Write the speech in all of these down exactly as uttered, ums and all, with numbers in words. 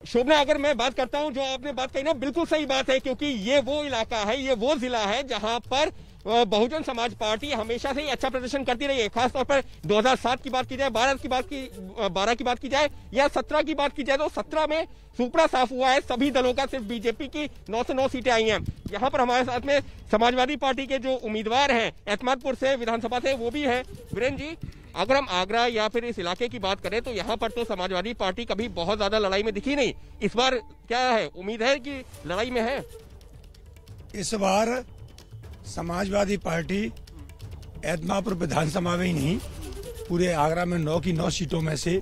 शोभना, अगर मैं बात करता हूं, जो आपने बात कही ना, बिल्कुल सही बात है, क्योंकि ये वो इलाका है, ये वो जिला है जहां पर बहुजन समाज पार्टी हमेशा से ही अच्छा प्रदर्शन करती रही है। खासतौर पर दो हज़ार सात की बात की जाए, बारह की बात की बारह की बात की जाए या सत्रह की बात की जाए, तो सत्रह में सुपड़ा साफ हुआ है सभी दलों का, सिर्फ बीजेपी की नौ से नौ सीटें आई हैं। यहाँ पर हमारे साथ में समाजवादी पार्टी के जो उम्मीदवार हैं एतमादपुर से विधानसभा से, वो भी है। वीरेंद्र जी, अगर हम आगरा या फिर इस इलाके की बात करें तो यहाँ पर तो समाजवादी पार्टी कभी बहुत ज्यादा लड़ाई में दिखी नहीं, इस बार क्या है, उम्मीद है कि लड़ाई में है? इस बार समाजवादी पार्टी एतमादपुर विधानसभा में ही नहीं, पूरे आगरा में नौ की नौ सीटों में से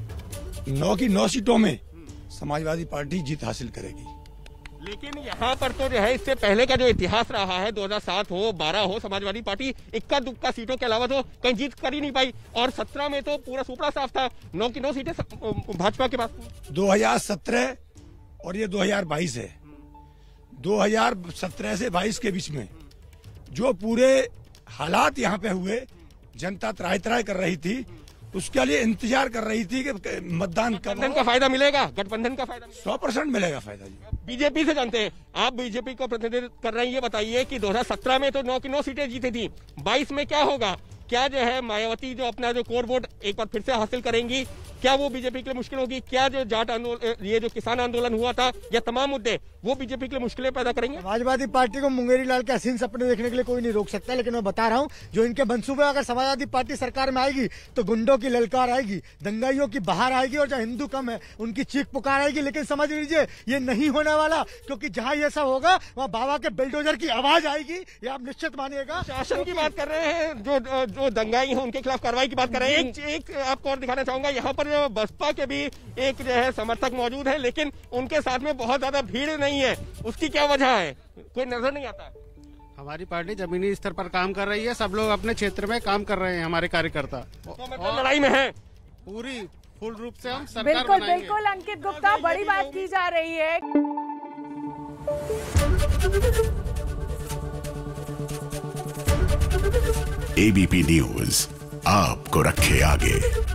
नौ की नौ सीटों में समाजवादी पार्टी जीत हासिल करेगी। लेकिन यहाँ पर तो जो है, इससे पहले का जो इतिहास रहा है, दो हज़ार सात हो, बारह हो, समाजवादी पार्टी इक्का दुक्का सीटों के अलावा तो कहीं जीत कर ही नहीं पाई, और सत्रह में तो पूरा सुपड़ा साफ था, नौ की नौ सीटें भाजपा के पास। दो हज़ार सत्रह और ये दो हज़ार बाईस है, दो हज़ार सत्रह से बाईस के बीच में जो पूरे हालात यहाँ पे हुए, जनता त्राही त्राही कर रही थी, उसके लिए इंतजार कर रही थी कि मतदान गठबंधन का फायदा मिलेगा, गठबंधन का फायदा सौ परसेंट मिलेगा फायदा जी। बीजेपी से जानते हैं, आप बीजेपी को प्रतिनिधित्व कर रहे हैं, ये बताइए कि दो हज़ार सत्रह में तो नौ की नौ सीटें जीती थी, बाईस में क्या होगा? क्या जो है मायावती जो अपना जो कोर वोट एक बार फिर से हासिल करेंगी, क्या वो बीजेपी के लिए मुश्किल होगी? क्या जो जाट आंदोलन, ये जो किसान आंदोलन हुआ था, या तमाम मुद्दे, वो बीजेपी के लिए मुश्किलें पैदा करेंगे? समाजवादी पार्टी को मुंगेरी लाल के हसीन सपने देखने के लिए कोई नहीं रोक सकता, लेकिन मैं बता रहा हूँ, जो इनके मंसूबे, अगर समाजवादी पार्टी सरकार में आएगी तो गुंडों की ललकार आएगी, दंगाइयों की बहार आएगी, और जो हिंदू कम है उनकी चीख पुकार आएगी। लेकिन समझ लीजिए ये नहीं होने वाला, क्योंकि जहाँ ये सब होगा वहाँ बाबा के बुलडोजर की आवाज आएगी, ये आप निश्चित मानिएगा। शासन की बात कर रहे हैं, जो जो दंगाई है उनके खिलाफ कार्रवाई की बात कर रहे हैं। एक, एक आपको और दिखाना चाहूंगा, यहाँ पर जो बसपा के भी एक जो है समर्थक मौजूद है, लेकिन उनके साथ में बहुत ज्यादा भीड़ नहीं है, उसकी क्या वजह है, कोई नजर नहीं आता? हमारी पार्टी जमीनी स्तर पर काम कर रही है, सब लोग अपने क्षेत्र में काम कर रहे हैं, हमारे कार्यकर्ता तो मतलब लड़ाई में है पूरी फुल रूप से हम सरकार बिल्कुल बनाएंगे। बिल्कुल अंकित गुप्ता, बड़ी बात की जा रही है। एबीपी न्यूज आपको रखे आगे।